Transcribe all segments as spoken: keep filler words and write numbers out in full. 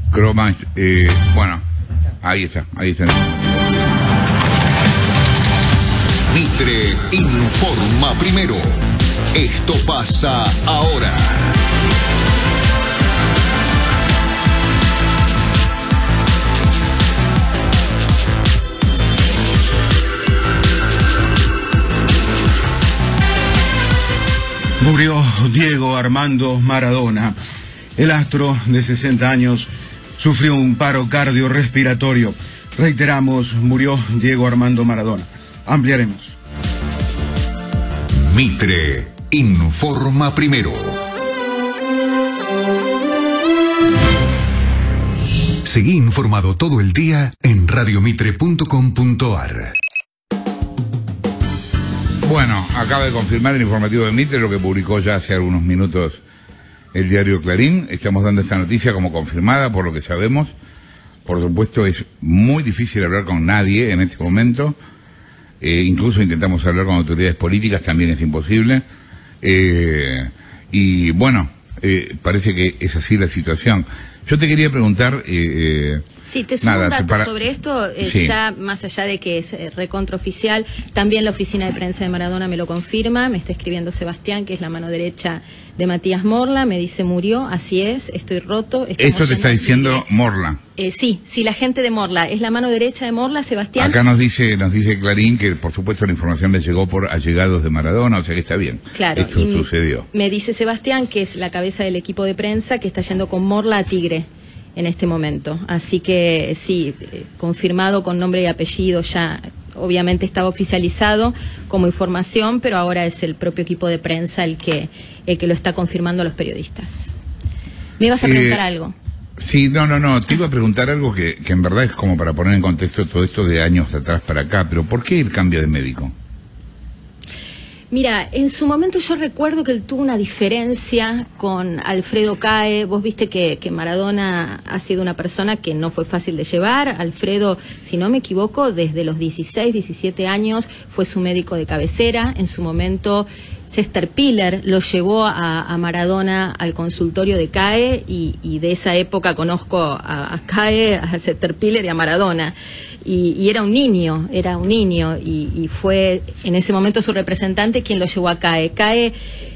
Croma, eh, bueno, ahí está, ahí está. Mitre informa primero. Esto pasa ahora. Murió Diego Armando Maradona. El astro de sesenta años sufrió un paro cardiorrespiratorio. Reiteramos, murió Diego Armando Maradona. Ampliaremos. Mitre informa primero. Seguí informado todo el día en radiomitre punto com punto ar. Bueno, acaba de confirmar el informativo de Mitre lo que publicó ya hace algunos minutos el diario Clarín. Estamos dando esta noticia como confirmada por lo que sabemos. Por supuesto es muy difícil hablar con nadie en este momento. Eh, incluso intentamos hablar con autoridades políticas, también es imposible. Eh, y bueno, eh, parece que es así la situación. Yo te quería preguntar... Eh, eh, sí, te sumo nada, un dato para... sobre esto, eh, sí. Ya más allá de que es eh, recontraoficial, también la oficina de prensa de Maradona me lo confirma, me está escribiendo Sebastián, que es la mano derecha de Matías Morla, me dice murió, así es, estoy roto. Eso te está diciendo Morla. Eh, sí, sí, la gente de Morla, es la mano derecha de Morla, Sebastián. Acá nos dice nos dice Clarín que por supuesto la información le llegó por allegados de Maradona, o sea que está bien. Claro. Esto sucedió. Me dice Sebastián, que es la cabeza del equipo de prensa, que está yendo con Morla a Tigre en este momento. Así que sí, eh, confirmado con nombre y apellido ya. Obviamente estaba oficializado como información, pero ahora es el propio equipo de prensa el que, el que lo está confirmando a los periodistas. ¿Me ibas a preguntar eh, algo? Sí, no, no, no, te iba a preguntar algo que, que en verdad es como para poner en contexto todo esto de años atrás para acá, pero ¿por qué el cambio de médico? Mira, en su momento yo recuerdo que él tuvo una diferencia con Alfredo Cae. Vos viste que, que Maradona ha sido una persona que no fue fácil de llevar. Alfredo, si no me equivoco, desde los dieciséis, diecisiete años fue su médico de cabecera. En su momento Chester Piller lo llevó a, a Maradona al consultorio de Cae y, y de esa época conozco a, a Cae, a Chester Piller y a Maradona. Y, y era un niño, era un niño y, y fue en ese momento su representante quien lo llevó a CAE. CAE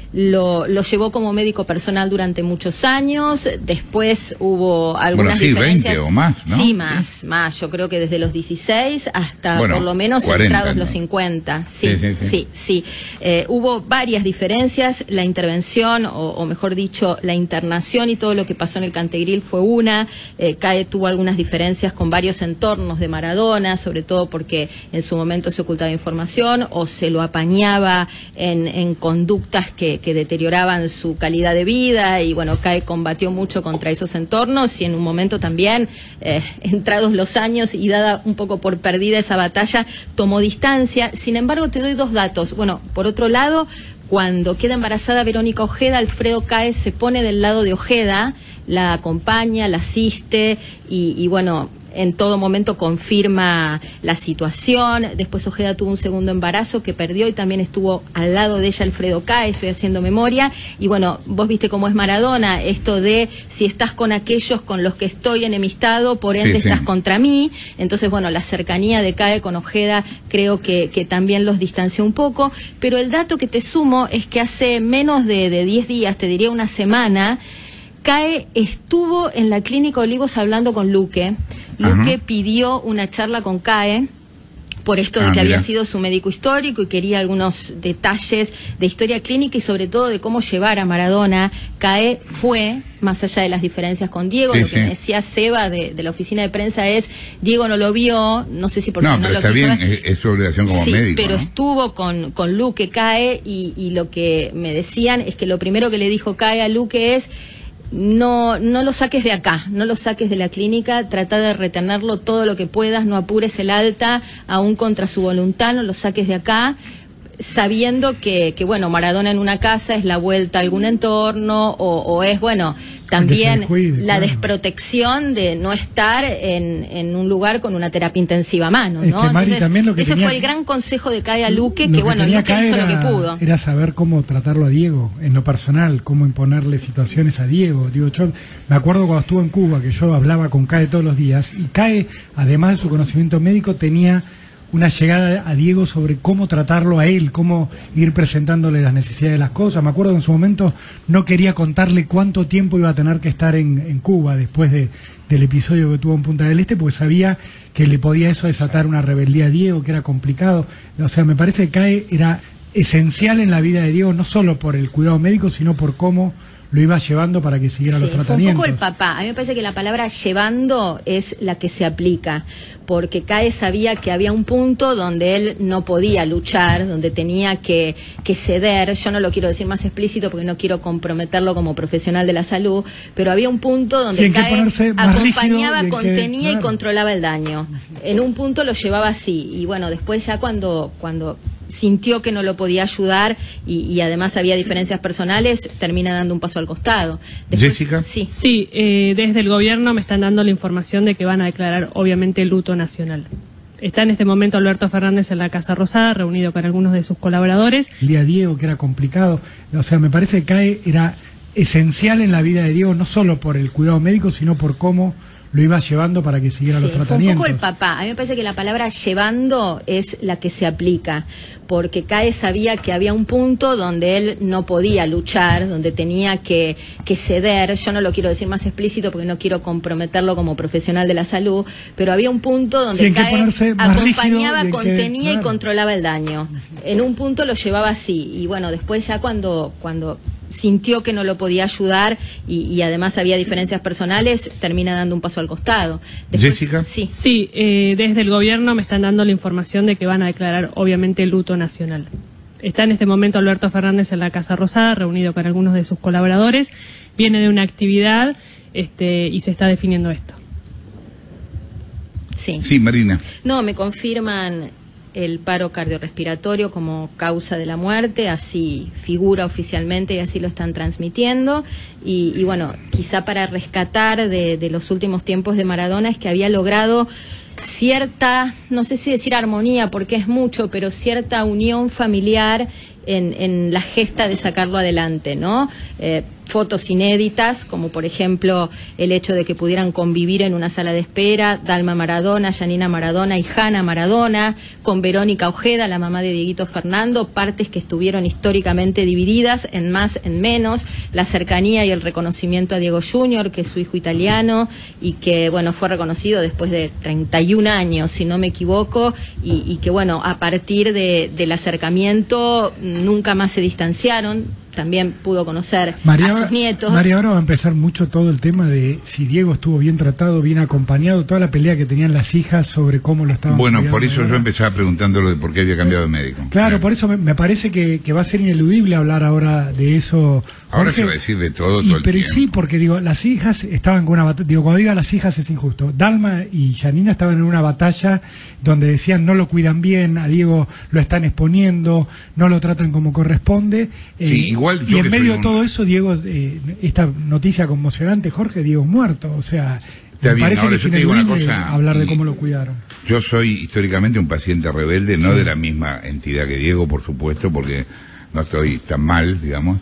lo, lo llevó como médico personal durante muchos años, después hubo algunas bueno, sí, diferencias. veinte o más, ¿no? Sí, más, sí. más, yo creo que desde los dieciséis hasta bueno, por lo menos cuarenta, entrados ¿no? los cincuenta. Sí, sí, sí. sí, sí, sí. Eh, hubo varias diferencias, la intervención, o, o mejor dicho, la internación y todo lo que pasó en el Cantegril fue una. Eh, CAE tuvo algunas diferencias con varios entornos de Maradona, sobre todo porque en su momento se ocultaba información o se lo apañaba en, en conductas que que deterioraban su calidad de vida y bueno, CAE combatió mucho contra esos entornos y en un momento también, eh, entrados los años y dada un poco por perdida esa batalla, tomó distancia. Sin embargo, te doy dos datos. Bueno, por otro lado, cuando queda embarazada Verónica Ojeda, Alfredo Cae se pone del lado de Ojeda, la acompaña, la asiste y, y bueno, en todo momento confirma la situación. Después Ojeda tuvo un segundo embarazo que perdió y también estuvo al lado de ella Alfredo Cae, estoy haciendo memoria. Y bueno, vos viste cómo es Maradona, esto de si estás con aquellos con los que estoy enemistado, por ende sí, sí. estás contra mí. Entonces, bueno, la cercanía de Cae con Ojeda creo que, que también los distanció un poco. Pero el dato que te sumo es que hace menos de, de diez días, te diría una semana, Cae estuvo en la Clínica Olivos hablando con Luque. Luque Ajá. pidió una charla con Cae por esto de ah, que mira. había sido su médico histórico y quería algunos detalles de historia clínica y sobre todo de cómo llevar a Maradona. Cae fue, más allá de las diferencias con Diego, sí, lo que sí. me decía Seba de, de la oficina de prensa es, Diego no lo vio, no sé si porque no, no pero lo está quiso bien, ver. Es, es su obligación como sí, médico, pero ¿no? estuvo con, con Luque Cae y, y lo que me decían es que lo primero que le dijo Cae a Luque es, No, no lo saques de acá, no lo saques de la clínica, trata de retenerlo todo lo que puedas, no apures el alta, aún contra su voluntad, no lo saques de acá. sabiendo que, que, bueno, Maradona en una casa es la vuelta a algún entorno, o, o es, bueno, también cuide, la claro. desprotección de no estar en, en un lugar con una terapia intensiva a mano, ¿no? Es que, Mari, Entonces, lo que ese tenía, fue el gran consejo de Cae a Luque, que, que bueno, Luque hizo era, lo que pudo. Era saber cómo tratarlo a Diego, en lo personal, cómo imponerle situaciones a Diego. Digo, yo me acuerdo cuando estuve en Cuba, que yo hablaba con Cae todos los días, y Cae, además de su conocimiento médico, tenía una llegada a Diego sobre cómo tratarlo a él, cómo ir presentándole las necesidades de las cosas. Me acuerdo que en su momento no quería contarle cuánto tiempo iba a tener que estar en, en Cuba después de, del episodio que tuvo en Punta del Este, porque sabía que le podía eso desatar una rebeldía a Diego, que era complicado. O sea, me parece que Cae era esencial en la vida de Diego, no solo por el cuidado médico, sino por cómo lo iba llevando para que siguiera sí, los tratamientos. Fue un poco el papá. A mí me parece que la palabra llevando es la que se aplica, porque Cae sabía que había un punto donde él no podía luchar, donde tenía que, que ceder. Yo no lo quiero decir más explícito porque no quiero comprometerlo como profesional de la salud, pero había un punto donde sí, Cae acompañaba, y contenía que, claro. y controlaba el daño. En un punto lo llevaba así, y bueno, después ya cuando... cuando sintió que no lo podía ayudar y, y además había diferencias personales, termina dando un paso al costado. Después, Jessica. Sí, sí eh, desde el gobierno me están dando la información de que van a declarar obviamente el luto nacional. Está en este momento Alberto Fernández en la Casa Rosada, reunido con algunos de sus colaboradores. El día Diego, que era complicado. O sea, me parece que Cae era esencial en la vida de Diego, no solo por el cuidado médico, sino por cómo lo iba llevando para que siguiera sí, los tratamientos. Fue un poco el papá. A mí me parece que la palabra llevando es la que se aplica, porque Cae sabía que había un punto donde él no podía luchar, donde tenía que, que ceder. Yo no lo quiero decir más explícito porque no quiero comprometerlo como profesional de la salud, pero había un punto donde sí, Cae acompañaba, y contenía que, claro. y controlaba el daño. En un punto lo llevaba así, y bueno, después ya cuando... cuando sintió que no lo podía ayudar y, y además había diferencias personales, termina dando un paso al costado. Después, Jessica. Sí, sí eh, desde el gobierno me están dando la información de que van a declarar obviamente el luto nacional. Está en este momento Alberto Fernández en la Casa Rosada, reunido con algunos de sus colaboradores. Viene de una actividad este, y se está definiendo esto. Sí. Sí, Marina. No, me confirman el paro cardiorrespiratorio como causa de la muerte, así figura oficialmente y así lo están transmitiendo. Y, y bueno, quizá para rescatar de, de los últimos tiempos de Maradona es que había logrado cierta, no sé si decir armonía porque es mucho, pero cierta unión familiar en, en la gesta de sacarlo adelante, ¿no? Eh, fotos inéditas, como por ejemplo el hecho de que pudieran convivir en una sala de espera Dalma Maradona, Janina Maradona y Hanna Maradona, con Verónica Ojeda, la mamá de Dieguito Fernando, partes que estuvieron históricamente divididas en más, en menos, la cercanía y el reconocimiento a Diego Junior, que es su hijo italiano y que, bueno, fue reconocido después de treinta y un años, si no me equivoco, y, y que, bueno, a partir de, del acercamiento nunca más se distanciaron. También pudo conocer María, a sus nietos. María, ahora va a empezar mucho todo el tema de si Diego estuvo bien tratado, bien acompañado, toda la pelea que tenían las hijas sobre cómo lo estaban Bueno, cuidando, por eso ¿verdad? Yo empezaba preguntándolo de por qué había cambiado de médico. Claro, claro. por eso me, me parece que, que va a ser ineludible hablar ahora de eso. Ahora Jorge. se va a decir de todo, y, todo el pero tiempo. sí, porque digo, las hijas estaban con una batalla, digo, cuando diga las hijas es injusto. Dalma y Janina estaban en una batalla donde decían no lo cuidan bien, a Diego lo están exponiendo, no lo tratan como corresponde. Sí, eh, igual y yo en que medio soy de un... todo eso, Diego, eh, esta noticia conmocionante, Jorge, Diego muerto, o sea, Está me bien, parece ahora que es yo te digo una ineludible cosa, hablar de y- cómo lo cuidaron. Yo soy históricamente un paciente rebelde, no Sí. de la misma entidad que Diego, por supuesto, porque no estoy tan mal, digamos,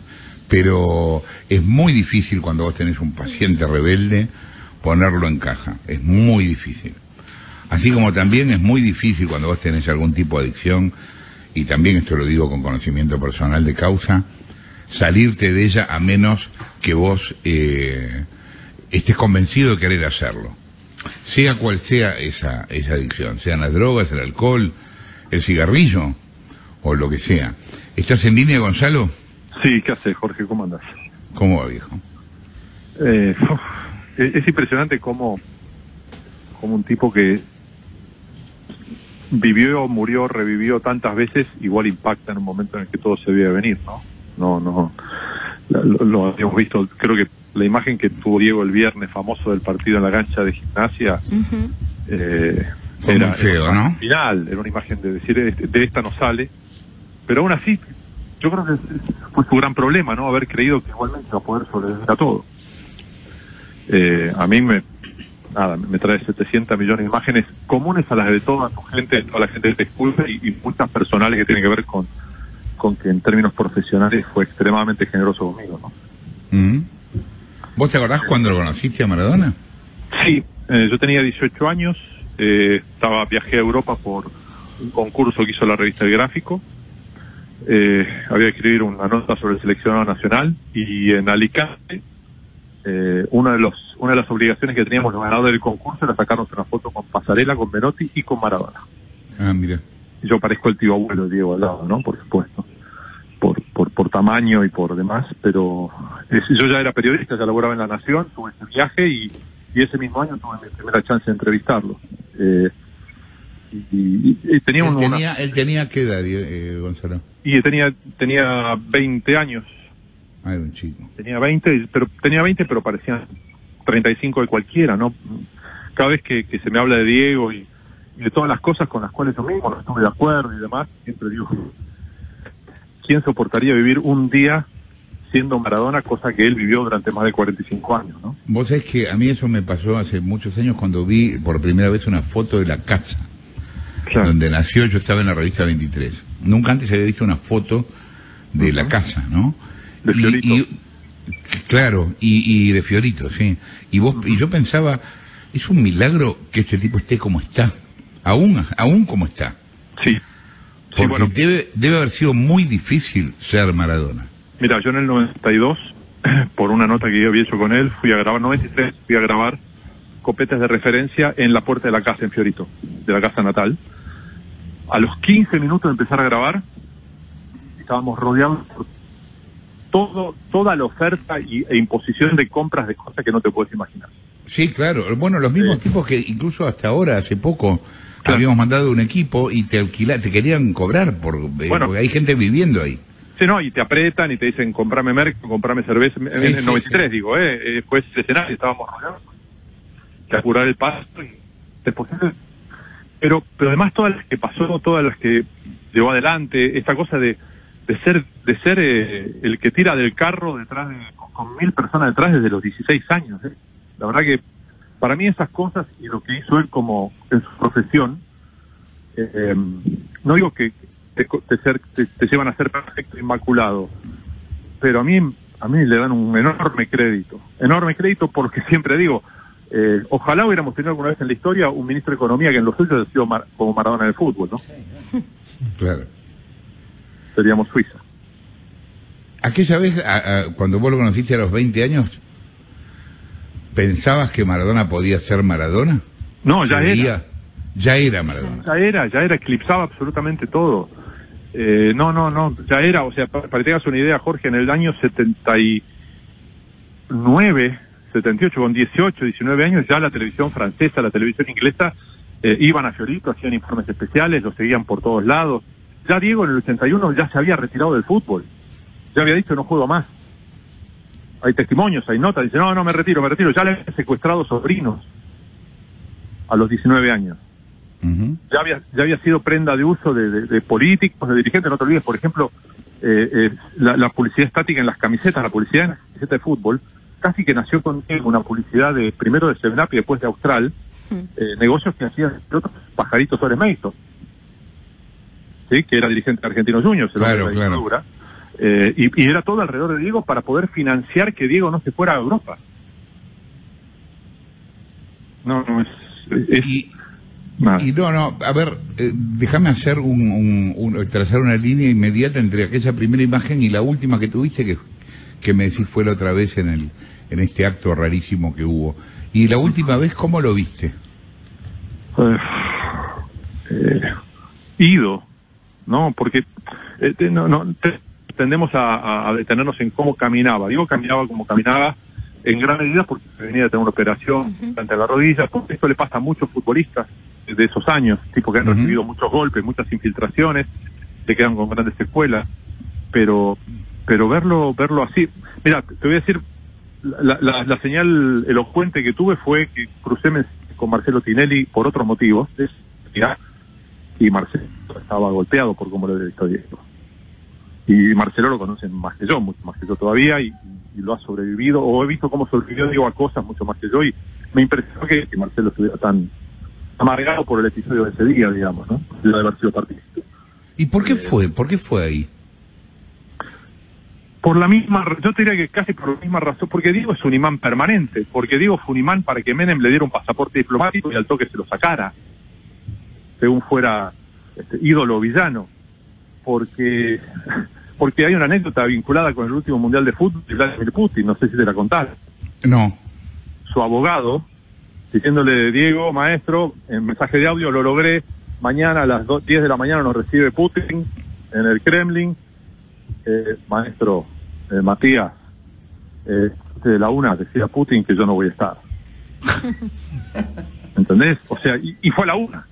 pero es muy difícil cuando vos tenés un paciente rebelde ponerlo en caja, es muy difícil. Así como también es muy difícil cuando vos tenés algún tipo de adicción, y también esto lo digo con conocimiento personal de causa, salirte de ella a menos que vos eh, estés convencido de querer hacerlo. Sea cual sea esa, esa adicción, sean las drogas, el alcohol, el cigarrillo o lo que sea. ¿Estás en línea, Gonzalo? Sí, ¿qué haces, Jorge? ¿Cómo andás? ¿Cómo va, viejo? Eh, uf, es, es impresionante cómo, cómo un tipo que vivió, murió, revivió tantas veces, igual impacta en un momento en el que todo se debía venir, ¿no? No, no, lo, lo habíamos visto, creo que la imagen que tuvo Diego el viernes, famoso del partido en la cancha de gimnasia, Uh-huh. eh, Fue era, muy feo, era una ¿no? final, era una imagen de decir, de, de esta no sale, pero aún así, yo creo que fue su gran problema, ¿no? Haber creído que igualmente iba a poder sobrevivir a todo. Eh, a mí me, nada, me trae setecientos millones de imágenes comunes a las de toda tu gente, de toda la gente que te escucha y, y muchas personales que tienen que ver con, con que en términos profesionales fue extremadamente generoso conmigo, ¿no? Mm. ¿Vos te acordás cuando lo conociste a Maradona? Sí, eh, yo tenía dieciocho años, eh, estaba viajé a Europa por un concurso que hizo la revista El Gráfico, eh, había que escribir una nota sobre el seleccionado nacional y en Alicante eh, una de los una de las obligaciones que teníamos los ganadores del concurso era sacarnos una foto con Pasarela, con Menotti y con Maradona. Ah, mira. Yo parezco el tío abuelo de Diego al lado, ¿no? Por supuesto. Por, por, por tamaño y por demás, pero es, yo ya era periodista, ya laboraba en La Nación, tuve ese viaje y, y ese mismo año tuve mi primera chance de entrevistarlo. Eh, y, y, y tenía él, una, tenía, él tenía qué edad, eh, Gonzalo? Y tenía tenía veinte años. Ah, era un chico. Tenía veinte, pero tenía veinte, pero parecían treinta y cinco de cualquiera, ¿no? Cada vez que, que se me habla de Diego y, y de todas las cosas con las cuales yo mismo no estuve de acuerdo y demás, siempre digo, ¿quién soportaría vivir un día siendo Maradona, cosa que él vivió durante más de cuarenta y cinco años, ¿no? Vos sabés que a mí eso me pasó hace muchos años cuando vi por primera vez una foto de la casa, claro, donde nació. Yo estaba en la revista veintitrés. Nunca antes había visto una foto de uh-huh. la casa, ¿no? De Fiorito. Y, y, claro, y, y de Fiorito, sí. Y vos uh-huh. y yo pensaba, es un milagro que este tipo esté como está, aún, aún como está. Sí. Porque sí, bueno, debe, debe haber sido muy difícil ser Maradona. Mira, yo en el noventa y dos, por una nota que yo había hecho con él, fui a grabar, noventa y tres, fui a grabar copetes de referencia en la puerta de la casa en Fiorito, de la casa natal. A los quince minutos de empezar a grabar, estábamos rodeados por todo, toda la oferta y, e imposición de compras de cosas que no te puedes imaginar. Sí, claro. Bueno, los mismos sí. tipos que incluso hasta ahora, hace poco, claro, habíamos mandado un equipo y te alquila, te querían cobrar por, bueno, porque hay gente viviendo ahí. Sí, no, y te apretan y te dicen, comprame merca, comprame cerveza. En sí, el sí, noventa y tres, sí. digo, eh, después ese escenario estábamos rodeados. Que apurar el pasto y después... Pero, pero además todas las que pasó, todas las que llevó adelante, esta cosa de, de ser de ser eh, el que tira del carro detrás de, con, con mil personas detrás desde los dieciséis años. ¿eh? La verdad que para mí esas cosas y lo que hizo él como en su profesión, eh, eh, no digo que te, te, ser, te, te llevan a ser perfecto, inmaculado, pero a mí a mí le dan un enorme crédito, enorme crédito porque siempre digo, Eh, ojalá hubiéramos tenido alguna vez en la historia un ministro de Economía que en lo suyo haya sido mar, como Maradona del fútbol, ¿no? Claro. Seríamos Suiza. Aquella vez, a, a, cuando vos lo conociste a los veinte años, ¿pensabas que Maradona podía ser Maradona? No, ya era. Ya era Maradona. Ya era, ya era, eclipsaba absolutamente todo. Eh, no, no, no, ya era, o sea, para, para que tengas una idea, Jorge, en el año setenta y nueve... setenta y ocho, con dieciocho, diecinueve años, ya la televisión francesa, la televisión inglesa, eh, iban a Fiorito, hacían informes especiales, lo seguían por todos lados. Ya Diego en el ochenta y uno ya se había retirado del fútbol. Ya había dicho, no juego más. Hay testimonios, hay notas, dice, no, no, me retiro, me retiro. Ya le habían secuestrado sobrinos a los diecinueve años. Uh-huh. Ya había ya había sido prenda de uso de, de, de políticos, de dirigentes. No te olvides, por ejemplo, eh, eh, la, la publicidad estática en las camisetas, la publicidad en las camisetas de fútbol, casi que nació con una publicidad de primero de Seven Up y después de Austral, mm. eh, negocios que hacían otros pajaritos sobre Meisto, ¿sí? Que era dirigente de Argentinos Juniors, claro, claro. Eh, y, y era todo alrededor de Diego para poder financiar que Diego no se fuera a Europa. No, no es... es y, y no, no, a ver, eh, déjame hacer un, un, un, trazar una línea inmediata entre aquella primera imagen y la última que tuviste, que, que me decís fue la otra vez en el... en este acto rarísimo que hubo. ¿Y la última vez cómo lo viste? Uh, eh, ido, ¿no? Porque eh, te, no, no, te, tendemos a, a detenernos en cómo caminaba. Digo, caminaba como caminaba en gran medida porque venía de tener una operación uh-huh. ante la rodilla. Porque esto le pasa a muchos futbolistas de esos años, tipo que han uh-huh. recibido muchos golpes, muchas infiltraciones, se quedan con grandes secuelas. Pero, pero verlo, verlo así... Mira, te voy a decir... La, la, la señal elocuente que tuve fue que crucé con Marcelo Tinelli por otros motivos, y Marcelo estaba golpeado por cómo lo había visto Diego. y Marcelo lo conoce más que yo, mucho más que yo todavía, y, y lo ha sobrevivido, o he visto cómo sobrevivió, digo, a cosas mucho más que yo, y me impresionó que, que Marcelo estuviera tan amargado por el episodio de ese día, digamos, ¿no? De haber sido partícipe. ¿Y por qué eh, fue? ¿Por qué fue ahí? Por la misma, yo te diría que casi por la misma razón, porque Diego es un imán permanente, porque Diego fue un imán para que Menem le diera un pasaporte diplomático y al toque se lo sacara, según fuera este, ídolo o villano, porque porque hay una anécdota vinculada con el último Mundial de Fútbol de Vladimir Putin, no sé si te la contaste. No. Su abogado, diciéndole, Diego, maestro, en mensaje de audio, lo logré, mañana a las diez de la mañana nos recibe Putin en el Kremlin, eh, maestro, eh, Matías, eh, de la una decía Putin que yo no voy a estar. ¿Entendés? O sea, y, y fue a la una.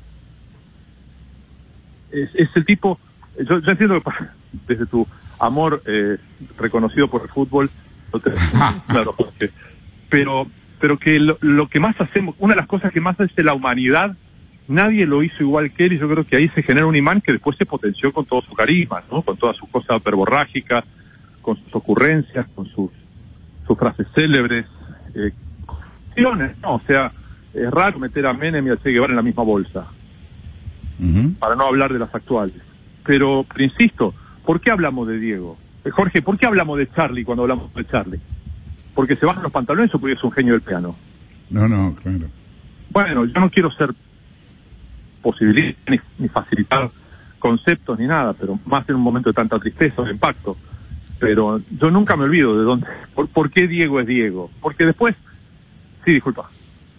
Es, es el tipo, yo, yo entiendo que desde tu amor eh, reconocido por el fútbol, no te, claro, porque, pero, pero que lo, lo que más hacemos, una de las cosas que más hace la humanidad, nadie lo hizo igual que él, y yo creo que ahí se genera un imán que después se potenció con todo su carisma, ¿no? Con todas sus cosas verborrágicas, con sus ocurrencias, con sus, sus frases célebres, eh, no, o sea, es raro meter a Menem y a Che Guevara en la misma bolsa, uh-huh. para no hablar de las actuales. Pero, pero insisto, ¿por qué hablamos de Diego? Eh, Jorge, ¿por qué hablamos de Charlie cuando hablamos de Charlie? ¿Porque se bajan los pantalones o porque es un genio del piano? No, no, claro. Bueno, yo no quiero ser posibilidad ni, ni facilitar conceptos ni nada, pero más en un momento de tanta tristeza, de impacto. Pero yo nunca me olvido de dónde, por, por qué Diego es Diego. Porque después, sí, disculpa.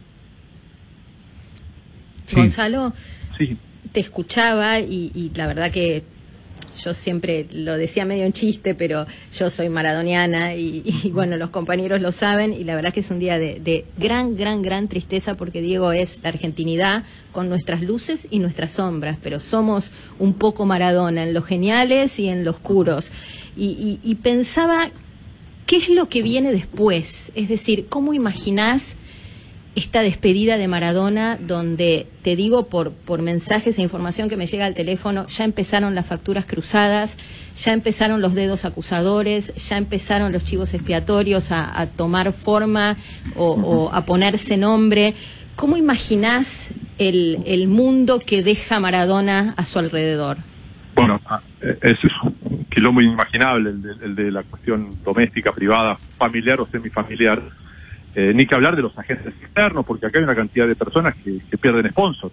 Sí. Gonzalo, sí. Te escuchaba y, y la verdad que yo siempre lo decía medio en chiste, pero yo soy maradoniana y, y bueno, los compañeros lo saben, y la verdad que es un día de, de gran, gran, gran tristeza, porque Diego es la argentinidad con nuestras luces y nuestras sombras, pero somos un poco Maradona en los geniales y en los oscuros. Y, y, y pensaba, ¿qué es lo que viene después? Es decir, ¿cómo imaginás esta despedida de Maradona, donde, te digo por, por mensajes e información que me llega al teléfono, ya empezaron las facturas cruzadas, ya empezaron los dedos acusadores, ya empezaron los chivos expiatorios a, a tomar forma o, o a ponerse nombre? ¿Cómo imaginás el, el mundo que deja Maradona a su alrededor? Bueno, ese es un quilombo inimaginable, el de, el de la cuestión doméstica, privada, familiar o semifamiliar. Eh, ni que hablar de los agentes externos, porque acá hay una cantidad de personas que, que pierden sponsors,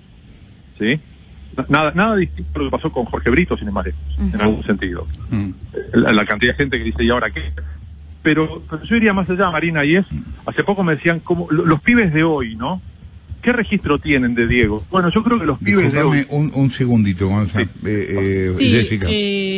¿sí? Nada nada distinto a lo que pasó con Jorge Brito, sin embargo, uh-huh. en algún sentido. Uh-huh. la, la cantidad de gente que dice, ¿y ahora qué? Pero, pero yo iría más allá, Marina, y es, hace poco me decían, como los pibes de hoy, ¿no? ¿Qué registro tienen de Diego? Bueno, yo creo que los pibes Disculpame de hoy... un, un segundito, Gonzalo. Sí, eh, eh, sí Jessica.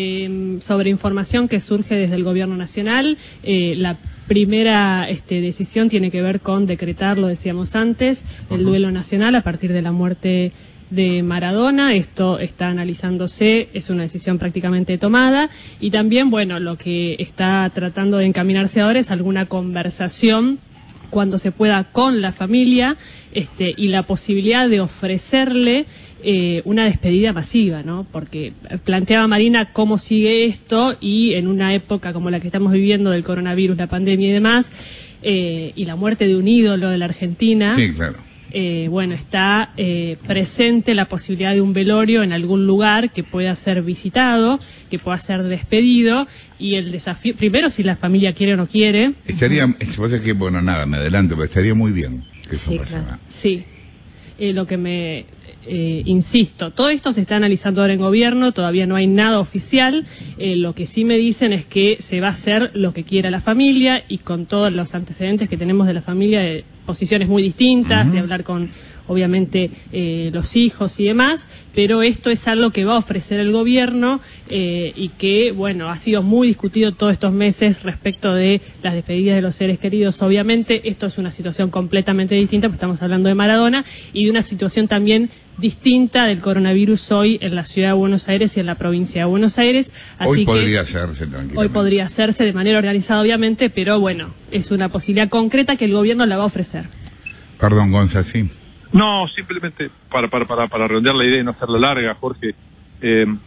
Eh, sobre información que surge desde el Gobierno Nacional, eh, la primera este, decisión tiene que ver con decretar, lo decíamos antes, el duelo nacional a partir de la muerte de Maradona. Esto está analizándose, es una decisión prácticamente tomada, y también, bueno, lo que está tratando de encaminarse ahora es alguna conversación cuando se pueda con la familia, este, y la posibilidad de ofrecerle eh, una despedida masiva, ¿no? Porque planteaba Marina cómo sigue esto, y en una época como la que estamos viviendo del coronavirus, la pandemia y demás, eh, y la muerte de un ídolo de la Argentina. Sí, claro. Eh, bueno, está eh, presente la posibilidad de un velorio en algún lugar que pueda ser visitado, que pueda ser despedido, y el desafío, primero, si la familia quiere o no quiere. Estaría, uh-huh. que, bueno, nada, me adelanto, pero estaría muy bien que eso sí, pasara. Claro. Sí, eh, lo que me, eh, insisto, todo esto se está analizando ahora en gobierno, todavía no hay nada oficial, eh, lo que sí me dicen es que se va a hacer lo que quiera la familia, y con todos los antecedentes que tenemos de la familia, de posiciones muy distintas, uh-huh. de hablar con, obviamente, eh, los hijos y demás, pero esto es algo que va a ofrecer el gobierno, eh, y que, bueno, ha sido muy discutido todos estos meses respecto de las despedidas de los seres queridos. Obviamente, esto es una situación completamente distinta, porque estamos hablando de Maradona, y de una situación también distinta del coronavirus hoy en la ciudad de Buenos Aires y en la provincia de Buenos Aires. Así hoy que podría hacerse tranquilamente. Hoy podría hacerse de manera organizada, obviamente, pero bueno, es una posibilidad concreta que el gobierno la va a ofrecer. Perdón, Gonza, sí. No, simplemente para, para, para, para redondear la idea y no hacerla larga, Jorge. Eh,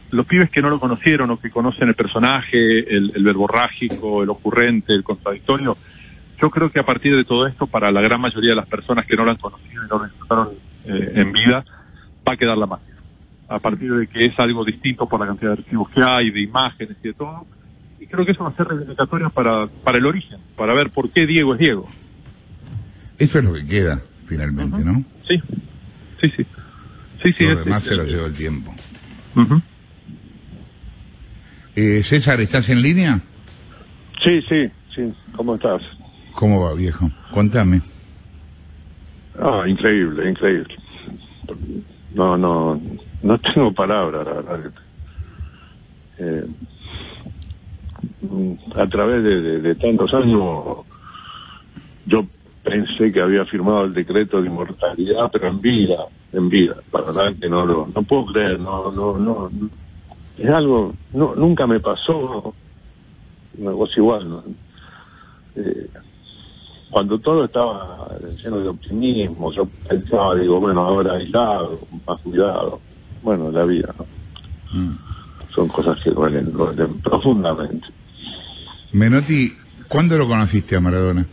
los pibes que no lo conocieron o que conocen el personaje, el, el verborrágico, el ocurrente, el contradictorio, yo creo que a partir de todo esto, para la gran mayoría de las personas que no lo han conocido y no lo disfrutaron eh, en vida, va a quedar la magia. A partir de que es algo distinto por la cantidad de archivos que hay, de imágenes y de todo, y creo que eso va a ser reivindicatorio para, para el origen, para ver por qué Diego es Diego. Eso es lo que queda, finalmente, uh-huh. ¿no? Sí, sí, sí. sí, sí lo es, demás es, se es, lo lleva el tiempo. Uh-huh. eh, César, ¿estás en línea? Sí, sí, sí. ¿Cómo estás? ¿Cómo va, viejo? Contame. Ah, increíble, increíble. No, no, no tengo palabras, la verdad. Eh, a través de, de, de tantos años, yo pensé que había firmado el decreto de inmortalidad, pero en vida, en vida. La verdad que no lo, no puedo creer, no, no, no. Es algo, no, nunca me pasó una cosa igual, ¿no? Eh, cuando todo estaba lleno de optimismo, yo pensaba, digo, bueno, ahora aislado, más cuidado. Bueno, la vida, ¿no? Mm. Son cosas que duelen, duelen profundamente. Menotti, ¿cuándo lo conociste a Maradona?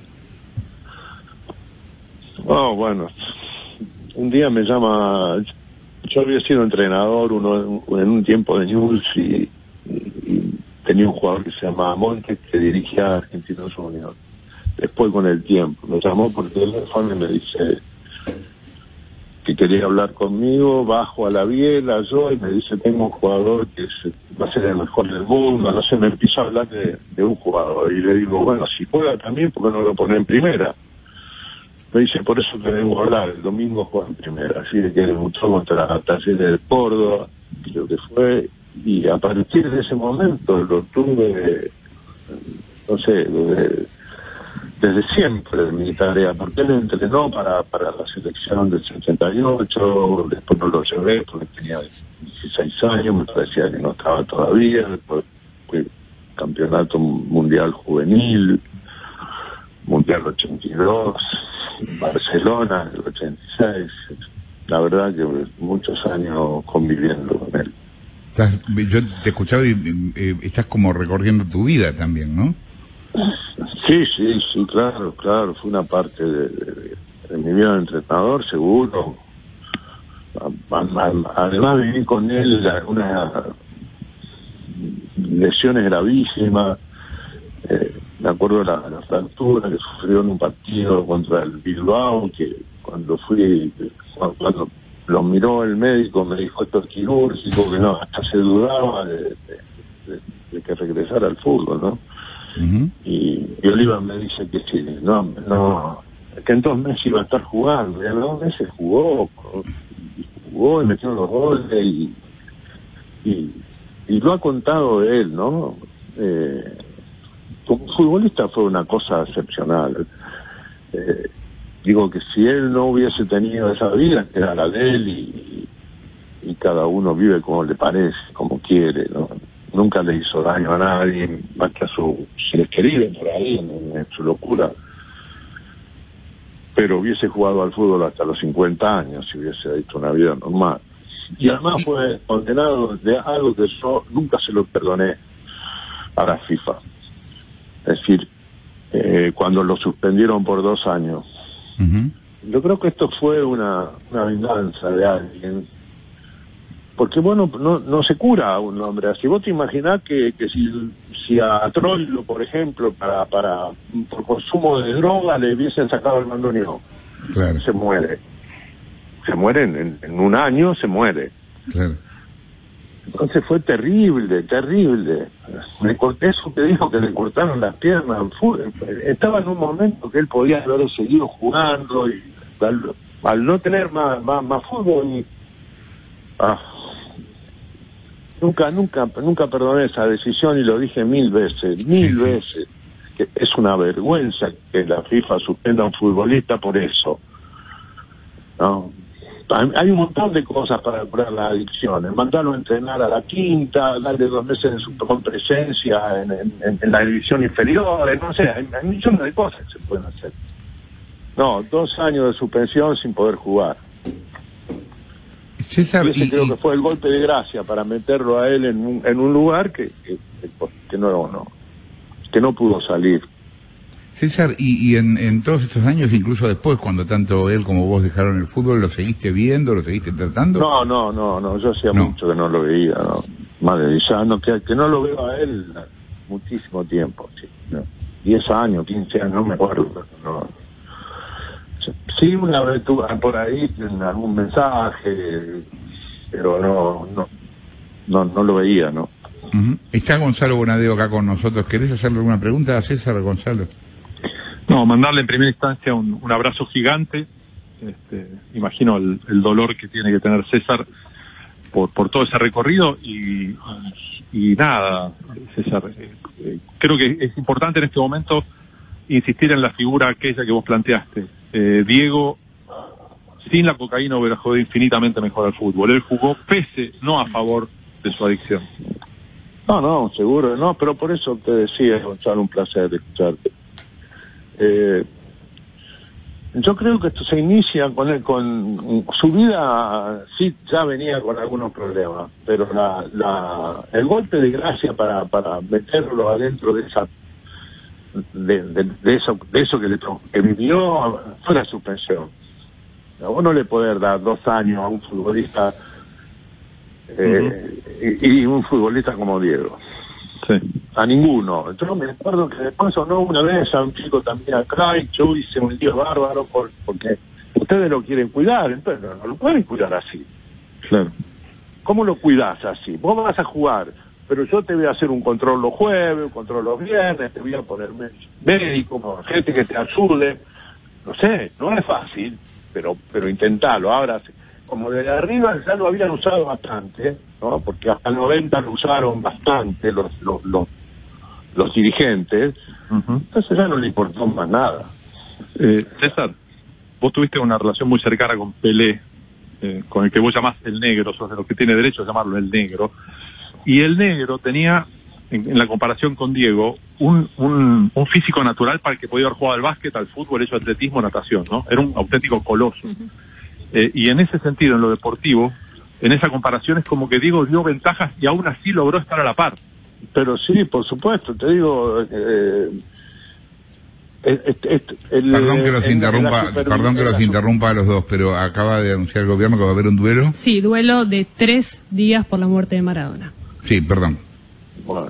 Oh, bueno, un día me llama, yo había sido entrenador uno en un tiempo de News y, y, y tenía un jugador que se llamaba Montes que dirigía a Argentinos Juniors. Después, con el tiempo, me llamó por teléfono y me dice que quería hablar conmigo, bajo a la biela yo, y me dice, tengo un jugador que es, va a ser el mejor del mundo, no sé, me empieza a hablar de, de un jugador, y le digo, bueno, si juega también, ¿por qué no lo pone en primera? Me dice, por eso tenemos que hablar, el domingo juega en primera, así que debutó contra Talleres de Córdoba, creo que fue, y a partir de ese momento lo tuve, no sé, desde, desde siempre mi tarea, porque él entrenó para, para la selección del setenta y ocho, después no lo llevé porque tenía dieciséis años, me parecía que no estaba todavía, después fue campeonato mundial juvenil, mundial ochenta y dos, Barcelona el ochenta y seis, la verdad que muchos años conviviendo con él. Estás, yo te escuchaba y eh, estás como recorriendo tu vida también, ¿no? Sí, sí, sí, claro, claro, fue una parte de, de, de mi vida de entrenador, seguro. Además viví con él unas lesiones gravísimas. Eh, me acuerdo de la, la fractura que sufrió en un partido contra el Bilbao, que cuando fui, cuando lo miró el médico me dijo esto es quirúrgico, que no, hasta se dudaba de, de, de, de que regresara al fútbol, ¿no? Uh-huh. y, y Oliva me dice que sí, no, no, que en dos meses iba a estar jugando, y en dos meses jugó, y jugó y metió los goles, y, y, y lo ha contado él, ¿no? Eh, como futbolista fue una cosa excepcional. Eh, digo que si él no hubiese tenido esa vida, que era la de él, y, y cada uno vive como le parece, como quiere, ¿no? Nunca le hizo daño a nadie, más que a sus seres queridos por ahí, en, en su locura. Pero hubiese jugado al fútbol hasta los cincuenta años, si hubiese hecho una vida normal. Y además fue condenado de algo que yo nunca se lo perdoné a la FIFA. Es decir, eh, cuando lo suspendieron por dos años. Uh-huh. Yo creo que esto fue una, una venganza de alguien. Porque, bueno, no, no se cura a un hombre así. Vos te imaginás que, que si, si a Troilo, por ejemplo, para, para por consumo de droga le hubiesen sacado el bandoneón, claro, se muere. Se muere en, en un año, se muere. Claro. Entonces fue terrible, terrible. Me corté eso que dijo que le cortaron las piernas. Fue, estaba en un momento que él podía haber seguido jugando y al, al no tener más, más, más fútbol y, ah, nunca, nunca, nunca perdoné esa decisión y lo dije mil veces, mil sí, sí. veces. Que es una vergüenza que la FIFA suspenda a un futbolista por eso. No. Hay un montón de cosas para curar las adicciones. Mandarlo a entrenar a la quinta, darle dos meses de su con presencia en, en, en la división inferior, no sé, hay, hay millones de cosas que se pueden hacer. No, dos años de suspensión sin poder jugar. César, y ese y, creo y... que fue el golpe de gracia para meterlo a él en un, en un lugar que, que, que no, no que no pudo salir. César, y, y en, en todos estos años, incluso después, cuando tanto él como vos dejaron el fútbol, ¿lo seguiste viendo, lo seguiste tratando? No, no, no, no, yo hacía no. mucho que no lo veía, no. Más de diez años, que, que no lo veo a él muchísimo tiempo, sí, no. diez años, quince años, no me acuerdo, no. Sí, una vez tuve por ahí en algún mensaje, pero no, no, no, no lo veía, ¿no? Uh-huh. Está Gonzalo Bonadeo acá con nosotros. ¿Querés hacerle alguna pregunta a César, Gonzalo? No, mandarle en primera instancia un, un abrazo gigante. Este, imagino el, el dolor que tiene que tener César por, por todo ese recorrido y, y nada, César, eh, eh, creo que es importante en este momento insistir en la figura aquella que vos planteaste. Eh, Diego, sin la cocaína hubiera jugado infinitamente mejor al fútbol. Él jugó pese, no a favor de su adicción. No, no, seguro, no, pero por eso te decía, Gonzalo, un placer de escucharte. Eh, yo creo que esto se inicia con él, con su vida, sí, ya venía con algunos problemas, pero la, la, el golpe de gracia para, para meterlo adentro de esa De, de, de eso de eso que le que vivió fue la suspensión. A vos no le podés dar dos años a un futbolista eh, uh-huh. y, y un futbolista como Diego, sí. A ninguno. Yo me acuerdo que después sonó una vez a un chico también acá y yo hice un lío bárbaro por, porque ustedes lo quieren cuidar, entonces no, no lo pueden cuidar así. Claro. ¿Cómo lo cuidás así? Vos vas a jugar, pero yo te voy a hacer un control los jueves, un control los viernes, te voy a poner médico, gente que te ayude. No sé, no es fácil, pero pero intentalo. Ahora, como de arriba ya lo habían usado bastante, ¿no? Porque hasta el noventa lo usaron bastante los los los, los dirigentes, uh-huh. Entonces ya no le importó más nada. Eh, César, vos tuviste una relación muy cercana con Pelé, eh, con el que vos llamás el negro, sos de los que tiene derecho a llamarlo el negro. Y el negro tenía, en, en la comparación con Diego, un, un, un físico natural para el que podía haber jugado al básquet, al fútbol, hecho atletismo, natación, ¿no? Era un auténtico coloso. Uh-huh. Eh, y en ese sentido, en lo deportivo, en esa comparación es como que Diego dio ventajas y aún así logró estar a la par. Pero sí, por supuesto, te digo... Eh, Este, este, el, perdón que los el, interrumpa, super, perdón que los interrumpa a los dos, pero acaba de anunciar el gobierno que va a haber un duelo. Sí, duelo de tres días por la muerte de Maradona. Sí, perdón. Bueno,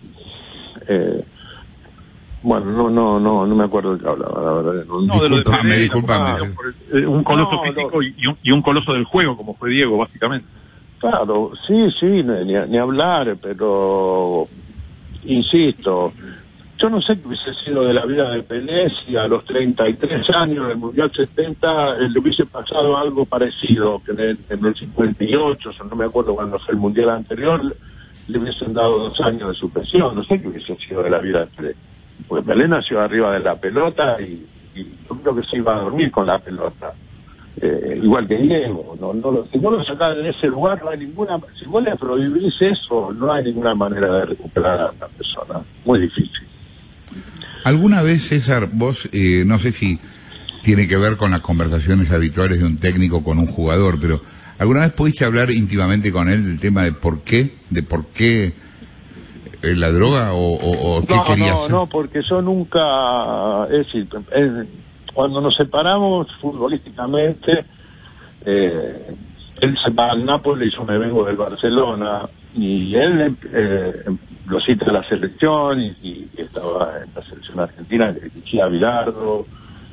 eh, bueno, no, no, no, no me acuerdo de qué hablaba, la verdad. No, no de lo de Pelé, me disculpame. Un coloso no, físico no. Y, un, y un coloso del juego, como fue Diego, básicamente. Claro, sí, sí, ni, ni hablar, pero insisto. Yo no sé qué hubiese sido de la vida de Pelé si a los treinta y tres años del Mundial setenta le hubiese pasado algo parecido, que en el, en el cincuenta y ocho, o no me acuerdo cuándo fue el Mundial anterior, le hubiesen dado dos años de suspensión. No sé qué hubiese sido de la vida de Pelé. Porque Pelé nació arriba de la pelota y, y yo creo que se iba a dormir con la pelota. Eh, igual que Diego. No, no lo, si vos lo sacás de ese lugar, no hay ninguna... Si vos le prohibís eso, no hay ninguna manera de recuperar a la persona. Muy difícil. ¿Alguna vez, César, vos, eh, no sé si tiene que ver con las conversaciones habituales de un técnico con un jugador, pero ¿alguna vez pudiste hablar íntimamente con él del tema de por qué, de por qué eh, la droga o, o, o qué no, querías no, hacer? No, porque yo nunca, es decir, es, cuando nos separamos futbolísticamente, eh, él se va al Nápoles y yo me vengo del Barcelona, y él eh, lo cita a la selección y, y estaba en la selección argentina, que dirigía a Bilardo,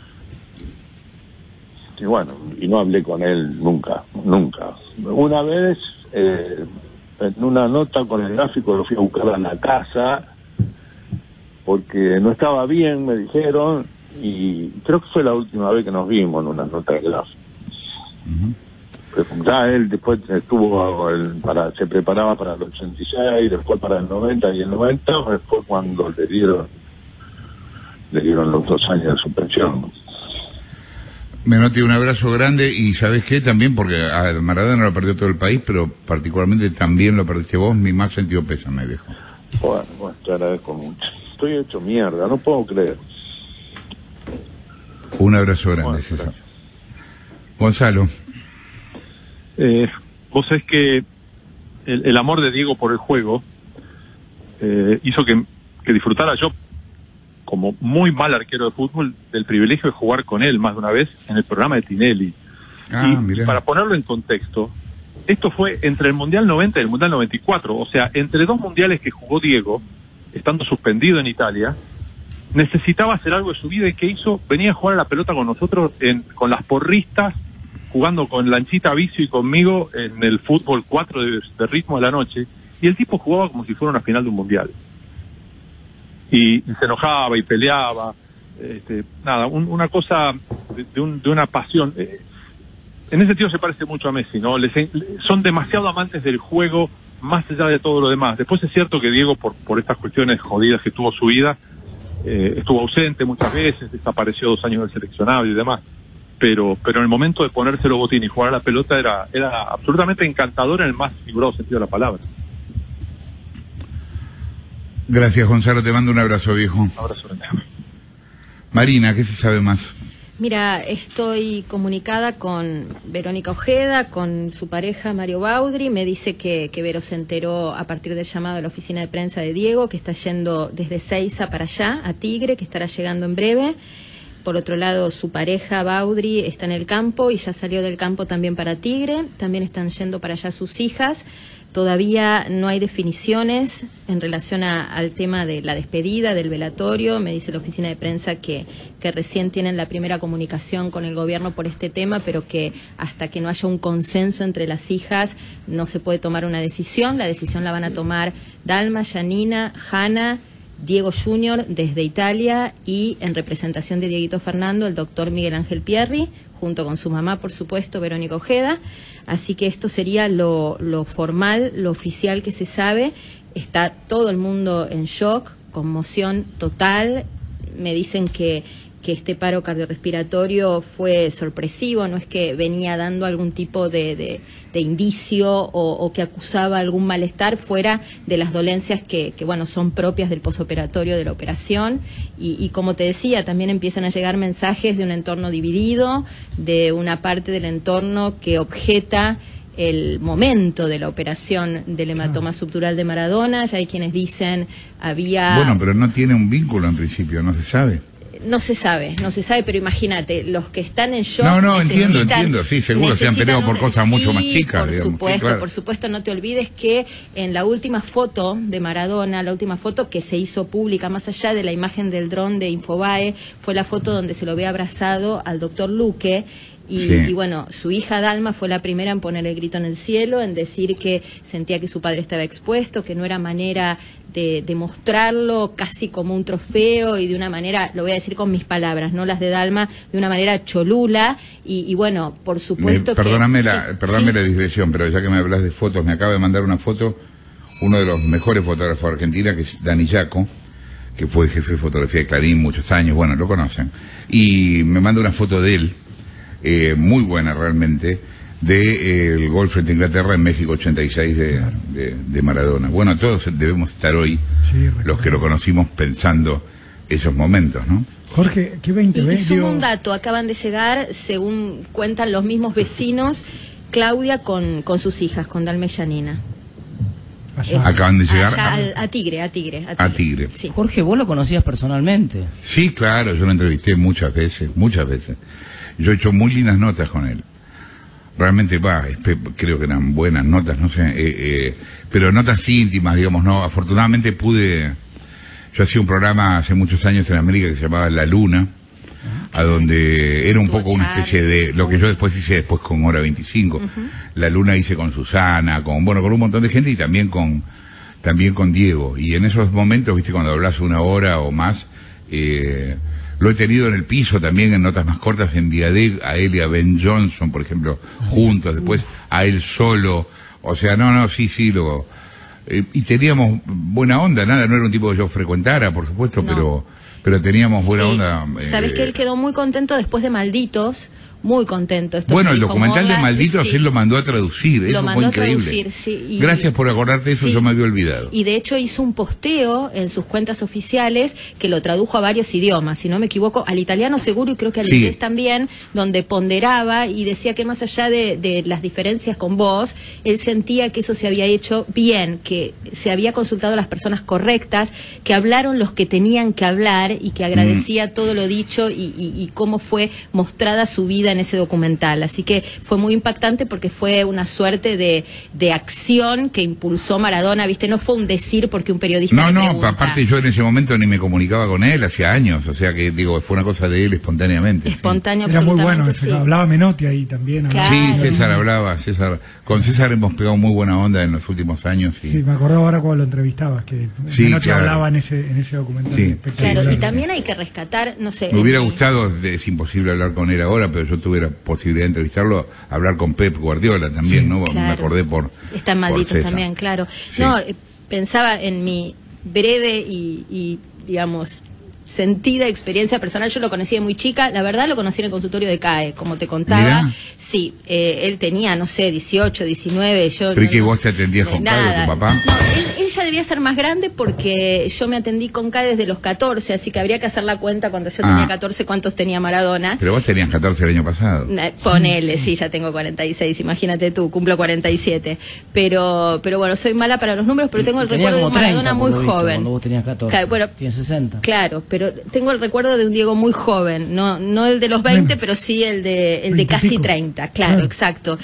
y bueno, y no hablé con él nunca, nunca. Una vez, eh, en una nota con el gráfico, lo fui a buscar a la casa porque no estaba bien, me dijeron, y creo que fue la última vez que nos vimos en una nota de gráfico. Uh-huh. Ya él después estuvo el, para se preparaba para el ochenta y seis, después para el noventa, y el noventa fue cuando le dieron le dieron los dos años de suspensión. Menotti, un abrazo grande, y ¿sabes qué? También, porque a Maradona lo perdió todo el país, pero particularmente también lo perdiste vos, mi más sentido pésame, viejo. Bueno, bueno, te agradezco mucho. Estoy hecho mierda, no puedo creer. Un abrazo grande, Bueno, César. Gonzalo. Eh, vos sabés que el, el amor de Diego por el juego eh, hizo que, que disfrutara yo, como muy mal arquero de fútbol, del privilegio de jugar con él más de una vez en el programa de Tinelli. Ah, y, y para ponerlo en contexto, esto fue entre el Mundial noventa y el Mundial noventa y cuatro, o sea, entre dos mundiales que jugó Diego, estando suspendido en Italia, necesitaba hacer algo de su vida, y ¿qué hizo? Venía a jugar a la pelota con nosotros, en, con las porristas, jugando con Lanchita Vicio y conmigo en el fútbol cuatro de, de ritmo de la noche, y el tipo jugaba como si fuera una final de un mundial. Y, y se enojaba y peleaba, este, nada, un, una cosa de, de, un, de una pasión. Eh, en ese sentido se parece mucho a Messi, ¿no? Les, son demasiado amantes del juego, más allá de todo lo demás. Después es cierto que Diego, por, por estas cuestiones jodidas que tuvo su vida, eh, estuvo ausente muchas veces, desapareció dos años del seleccionado y demás. Pero pero en el momento de ponerse los botines y jugar a la pelota era, era absolutamente encantador en el más figurado sentido de la palabra. Gracias, Gonzalo, te mando un abrazo, viejo. Un abrazo. Marina, ¿qué se sabe más? Mira, estoy comunicada con Verónica Ojeda, con su pareja Mario Baudry. Me dice que, que Vero se enteró a partir del llamado de la oficina de prensa de Diego, que está yendo desde Seiza para allá, a Tigre, que estará llegando en breve. Por otro lado, su pareja Baudry está en el campo y ya salió del campo también para Tigre. También están yendo para allá sus hijas. Todavía no hay definiciones en relación a, al tema de la despedida, del velatorio. Me dice la oficina de prensa que, que recién tienen la primera comunicación con el gobierno por este tema, pero que hasta que no haya un consenso entre las hijas no se puede tomar una decisión. La decisión la van a tomar Dalma, Janina, Hanna, Diego Junior desde Italia, y en representación de Dieguito Fernando, el doctor Miguel Ángel Pierri, junto con su mamá, por supuesto, Verónica Ojeda. Así que esto sería lo, lo formal, lo oficial que se sabe. Está todo el mundo en shock, conmoción total. Me dicen que, que este paro cardiorrespiratorio fue sorpresivo, no es que venía dando algún tipo de, de, de indicio o, o que acusaba algún malestar fuera de las dolencias que, que bueno, son propias del posoperatorio de la operación. Y, y como te decía, también empiezan a llegar mensajes de un entorno dividido, de una parte del entorno que objeta el momento de la operación del hematoma subdural de Maradona. Ya hay quienes dicen había... Bueno, pero no tiene un vínculo en principio, no se sabe. No se sabe, no se sabe, pero imagínate, los que están en shock. No, no, entiendo, entiendo, sí, seguro se han peleado por cosas sí, mucho más chicas. Por digamos, supuesto, sí, claro. por supuesto, no te olvides que en la última foto de Maradona, la última foto que se hizo pública, más allá de la imagen del dron de Infobae, fue la foto donde se lo ve abrazado al doctor Luque. Y, sí. y bueno, su hija Dalma fue la primera en poner el grito en el cielo, en decir que sentía que su padre estaba expuesto, que no era manera de, de mostrarlo casi como un trofeo, y de una manera, lo voy a decir con mis palabras, no las de Dalma, de una manera cholula. Y, y bueno, por supuesto me, perdóname que... La, sí, perdóname sí. la digresión, pero ya que me hablas de fotos, me acaba de mandar una foto uno de los mejores fotógrafos de Argentina, que es Dani Yaco, que fue jefe de fotografía de Clarín muchos años, bueno, lo conocen, y me manda una foto de él, Eh, muy buena realmente, de eh, el gol frente a Inglaterra en México ochenta y seis de, de, de Maradona. Bueno, todos debemos estar hoy, sí, los que lo conocimos, pensando esos momentos, ¿no? Jorge, ¿qué veinte Y, y sumo dio... un dato, acaban de llegar, según cuentan los mismos vecinos, Claudia con, con sus hijas, con Dalma y Janina. Es, Acaban de llegar allá, a, a, Tigre, a Tigre, a Tigre. A Tigre. Sí. Jorge, ¿vos lo conocías personalmente? Sí, claro, yo lo entrevisté muchas veces, muchas veces. Yo he hecho muy lindas notas con él. Realmente, va, creo que eran buenas notas, no sé, eh, eh, pero notas íntimas, digamos, no. Afortunadamente pude, yo hacía un programa hace muchos años en América que se llamaba La Luna, a donde era un poco una especie de, lo que yo después hice después con Hora veinticinco. Uh-huh. La Luna hice con Susana, con, bueno, con un montón de gente, y también con, también con Diego. Y en esos momentos, viste, cuando hablas una hora o más, eh, lo he tenido en el piso también, en notas más cortas, en Diadec, a él y a Ben Johnson, por ejemplo, juntos, después a él solo. O sea, no, no, sí, sí, lo... Eh, y teníamos buena onda, nada, no era un tipo que yo frecuentara, por supuesto, no. pero pero teníamos buena sí. onda. Eh... Sabes que él quedó muy contento después de Malditos, muy contento. Esto bueno, el dijo documental Morla, de Malditos sí, él lo mandó a traducir, lo eso mandó fue a increíble. traducir, sí, y, Gracias por acordarte eso, sí, yo me había olvidado. Y de hecho hizo un posteo en sus cuentas oficiales que lo tradujo a varios idiomas, si no me equivoco, al italiano seguro y creo que al Sí. inglés también, donde ponderaba y decía que más allá de, de las diferencias con vos, él sentía que eso se había hecho bien, que se había consultado a las personas correctas, que hablaron los que tenían que hablar y que agradecía mm. todo lo dicho y, y, y cómo fue mostrada su vida en ese documental. Así que fue muy impactante porque fue una suerte de, de acción que impulsó Maradona, ¿viste? No fue un decir porque un periodista No, le no, pregunta. aparte yo en ese momento ni me comunicaba con él, hacía años, o sea que digo, fue una cosa de él espontáneamente. Espontáneo, sí. Era muy bueno, sí. hablaba Menotti ahí también. Claro. Sí, César hablaba, César. Con César hemos pegado muy buena onda en los últimos años. Y... Sí, me acordaba ahora cuando lo entrevistabas, que sí, Menotti claro. hablaba en ese, en ese documental. Sí. Claro, y también hay que rescatar, no sé... Me hubiera el... gustado, es imposible hablar con él ahora, pero yo tuve la posibilidad de entrevistarlo, hablar con Pep Guardiola también, sí, ¿no? Claro. Me acordé por... Están Malditos también, claro. Sí. No, eh, pensaba en mi breve y, y digamos... sentida experiencia personal. Yo lo conocí de muy chica, la verdad lo conocí en el consultorio de C A E, como te contaba. Mirá. Sí, eh, él tenía, no sé, dieciocho, diecinueve, yo... Pero no, que no, vos te atendías con C A E, tu papá. No, él, él ya debía ser más grande porque yo me atendí con C A E desde los catorce, así que habría que hacer la cuenta cuando yo Ah. tenía catorce cuántos tenía Maradona. Pero vos tenías catorce el año pasado. Eh, Ponele, sí, ya tengo cuarenta y seis, imagínate tú, cumplo cuarenta y siete. Pero, pero bueno, soy mala para los números, pero tengo el Tenía recuerdo de como Maradona treinta, muy por lo visto, joven. Cuando vos tenías catorce. Claro, bueno, tienes sesenta. Claro, pero tengo el recuerdo de un Diego muy joven, no no el de los veinte, pero sí el de el de casi treinta, claro, claro. exacto.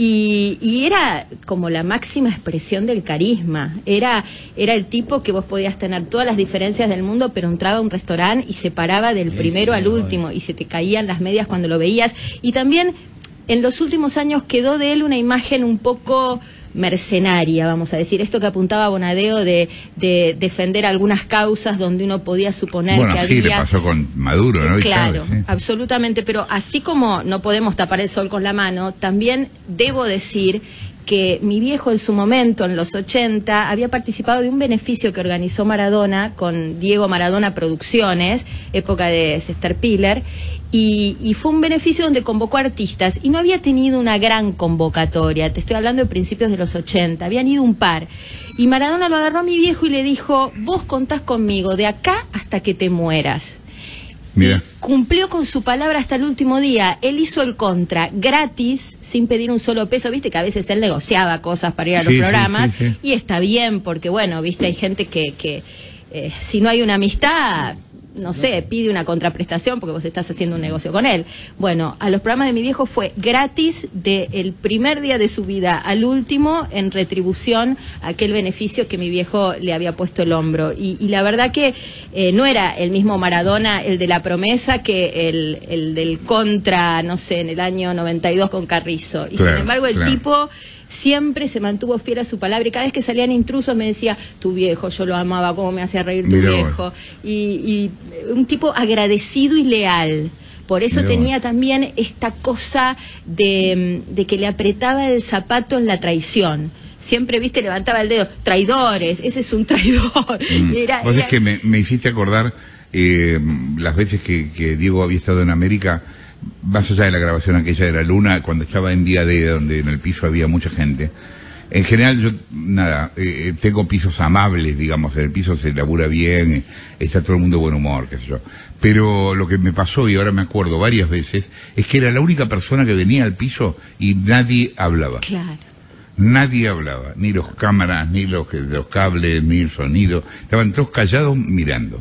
Y, y era como la máxima expresión del carisma. Era era el tipo que vos podías tener todas las diferencias del mundo, pero entraba a un restaurante y se paraba del sí, primero sí, al último y se te caían las medias cuando lo veías. Y también en los últimos años quedó de él una imagen un poco mercenaria, vamos a decir, esto que apuntaba Bonadeo de, de defender algunas causas donde uno podía suponer bueno, que sí, había... le pasó con Maduro, ¿no? Claro, Chávez, ¿sí? absolutamente, pero así como no podemos tapar el sol con la mano, también debo decir que mi viejo en su momento, en los ochenta, había participado de un beneficio que organizó Maradona con Diego Maradona Producciones, época de Cester Piller, y, y fue un beneficio donde convocó artistas y no había tenido una gran convocatoria, te estoy hablando de principios de los ochenta, habían ido un par. Y Maradona lo agarró a mi viejo y le dijo, vos contás conmigo de acá hasta que te mueras. Mira. Cumplió con su palabra hasta el último día. Él hizo el contra gratis, sin pedir un solo peso. Viste que a veces él negociaba cosas para ir a los sí, programas. Sí, sí, sí. Y está bien, porque bueno, viste, hay gente que, que eh, si no hay una amistad, no sé, pide una contraprestación porque vos estás haciendo un negocio con él. Bueno, a los programas de mi viejo fue gratis del primer día de su vida al último, en retribución a aquel beneficio que mi viejo le había puesto el hombro. Y, y la verdad que eh, no era el mismo Maradona, el de la promesa, que el, el del contra, no sé, en el año noventa y dos con Carrizo. Y claro, sin embargo el claro. tipo... siempre se mantuvo fiel a su palabra y cada vez que salían intrusos me decía, tu viejo, yo lo amaba, cómo me hacía reír tu Mirá viejo. Y, y un tipo agradecido y leal. Por eso Mirá tenía vos. también esta cosa de, de que le apretaba el zapato en la traición. Siempre, viste, levantaba el dedo, traidores, ese es un traidor. Mm. Era, Vos era... es que me, me hiciste acordar eh, las veces que, que Diego había estado en América, más allá de la grabación aquella de la Luna, cuando estaba en Día D, donde en el piso había mucha gente. En general, yo, nada, eh, tengo pisos amables, digamos, en el piso se labura bien, eh, está todo el mundo de buen humor, qué sé yo. Pero lo que me pasó, y ahora me acuerdo varias veces, es que era la única persona que venía al piso y nadie hablaba. Claro. Nadie hablaba, ni los cámaras, ni los, los cables, ni el sonido. Estaban todos callados mirando.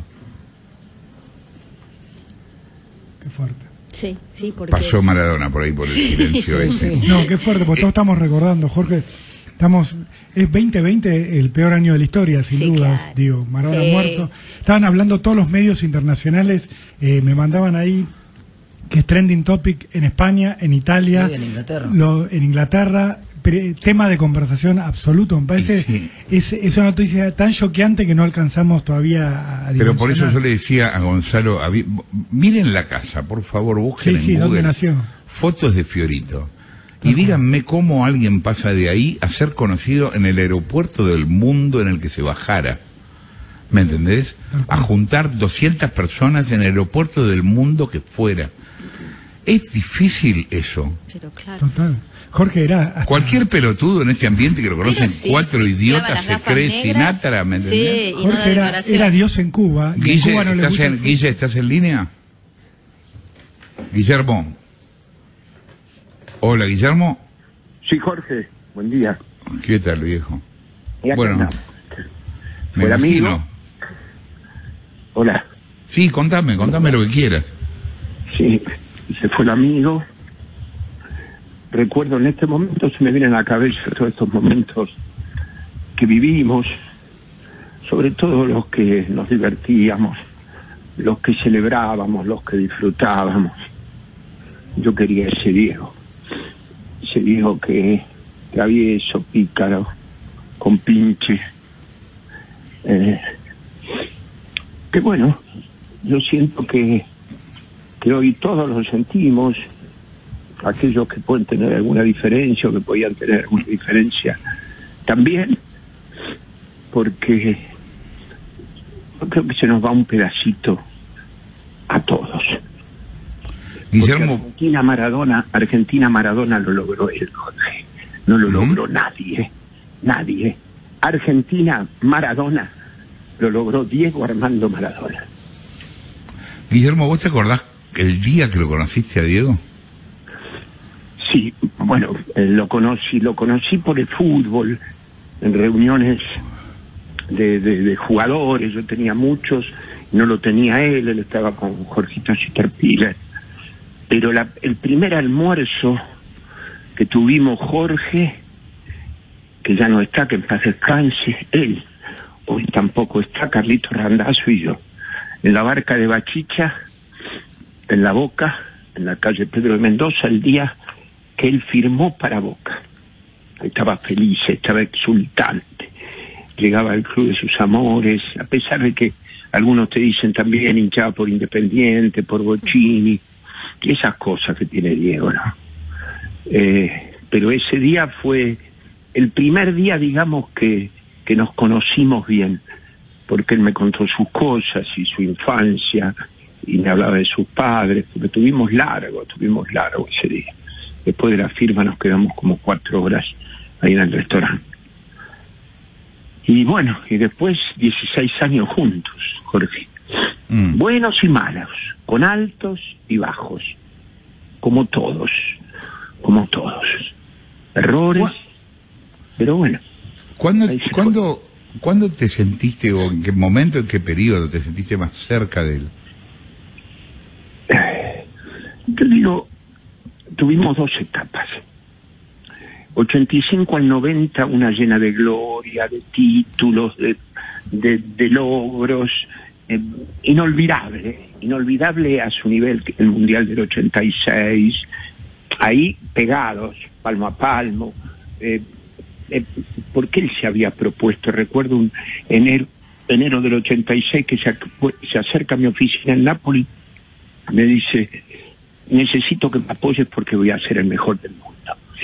Qué fuerte. Sí, sí, porque... Pasó Maradona por ahí, por el silencio ese. No, qué fuerte, porque todos estamos recordando, Jorge. Estamos, es veinte veinte el peor año de la historia, sin Sí, dudas, claro. digo, Maradona Sí. muerto. Estaban hablando todos los medios internacionales, eh, me mandaban ahí que es trending topic en España, en Italia, Sí, en Inglaterra. Lo, en Inglaterra, pre- tema de conversación absoluto. Me parece, Sí. es, es una noticia tan choqueante que no alcanzamos todavía a Pero por eso dimensionar. yo le decía a Gonzalo, a vi- miren la casa, por favor, busquen Sí, sí, en ¿dónde Google nació? fotos de Fiorito. Y díganme cómo alguien pasa de ahí a ser conocido en el aeropuerto del mundo en el que se bajara. ¿Me entendés? A juntar doscientas personas en el aeropuerto del mundo que fuera. Es difícil eso. Pero claro. Total. Jorge, era... hasta... Cualquier pelotudo en este ambiente que lo conocen sí, cuatro sí, idiotas se cree negras, Sinatra, ¿me entendés? Sí, y Jorge no da era, declaración. era Dios en Cuba. Y Guille, en Cuba no le ¿estás gusta en, el Guille, ¿estás en línea? Guillermo. Hola, Guillermo. Sí, Jorge, buen día. ¿Qué tal, viejo? Y acá Bueno, andamos. me ¿Fue el imagino. amigo? Hola. Sí, contame, contame lo que quieras. Sí, se fue el amigo. Recuerdo en este momento, se me vienen a la cabeza todos estos momentos que vivimos, sobre todo los que nos divertíamos, los que celebrábamos, los que disfrutábamos. Yo quería ese Diego, ese Diego que travieso, pícaro, con pinche. Eh, que bueno, yo siento que, que hoy todos lo sentimos, aquellos que pueden tener alguna diferencia o que podían tener alguna diferencia también, porque yo creo que se nos va un pedacito a todos. Guillermo. Porque Argentina Maradona, Argentina Maradona lo logró él, Jorge. No lo ¿Mm? logró nadie, nadie. Argentina Maradona lo logró Diego Armando Maradona. Guillermo, ¿vos te acordás el día que lo conociste a Diego? Sí, bueno, eh, lo conocí, lo conocí por el fútbol, en reuniones de, de, de jugadores. Yo tenía muchos, no lo tenía él, él estaba con Jorgito Schitterpiller. Pero la, el primer almuerzo que tuvimos, Jorge, que ya no está, que en paz descanse, él, hoy tampoco está, Carlito Randazzo y yo, en la barca de Bachicha, en La Boca, en la calle Pedro de Mendoza, el día que él firmó para Boca. Estaba feliz, estaba exultante, llegaba al club de sus amores, a pesar de que algunos te dicen también hinchaba por Independiente, por Bocini, y esas cosas que tiene Diego, ¿no? Eh, pero ese día fue el primer día, digamos, que, que nos conocimos bien, porque él me contó sus cosas y su infancia, y me hablaba de sus padres, porque tuvimos largo, tuvimos largo ese día. Después de la firma nos quedamos como cuatro horas ahí en el restaurante. Y bueno, y después dieciséis años juntos, Jorge. Mm. Buenos y malos, con altos y bajos, como todos, como todos. Errores, ¿Cuá? Pero bueno. ¿Cuándo, ¿cuándo, ¿Cuándo te sentiste, o en qué momento, en qué periodo te sentiste más cerca de él? Yo digo, tuvimos dos etapas. ochenta y cinco al noventa, una llena de gloria, de títulos, de, de, de logros, eh, inolvidable, inolvidable a su nivel, el Mundial del ochenta y seis, ahí pegados, palmo a palmo, eh, eh, porque él se había propuesto, recuerdo un enero, enero del ochenta y seis que se, se acerca a mi oficina en Nápoles, me dice, necesito que me apoyes porque voy a ser el mejor del mundo.